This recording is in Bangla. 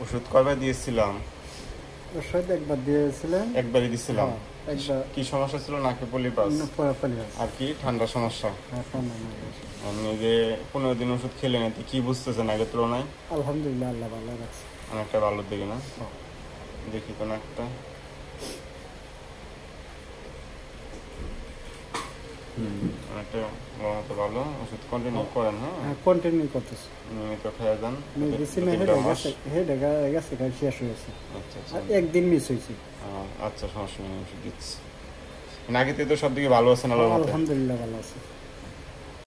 ওষুধ কয়বার দিয়েছিলাম? ওষুধ একবার দিয়েছিলেন। একবারই দিছিলাম। একবার। কি সমস্যা ছিল? নাকে পলিপাস পলিপাস। আর কি ঠান্ডা সমস্যা? হ্যাঁ, ঠান্ডা না। আপনি যে 15 দিন ওষুধ খেলেন এতে কি বুঝতেছেন আগের তুলনায়? আলহামদুলিল্লাহ, আল্লাহ ভালো রাখছে। অনেকটা ভালোর দিকে না? দেখি তো নাকটা। অনেকটা মতো ভালো। ওষুধ কন্টিনিউ করেন। হ্যাঁ, কন্টিনিউ করতেছি। নিয়মিত খেয়ে যান। মেডিসিন গেছে শেষ হয়েছে। আচ্ছা আচ্ছা। আর একদিন মিস হয়েছে। আচ্ছা, সমস্যা নেই, ওষুধ দিচ্ছি। নাকিতে তো সব দিকে ভালো আছেন? আল্লাহর মতে আলহামদুলিল্লাহ ভালো আছে।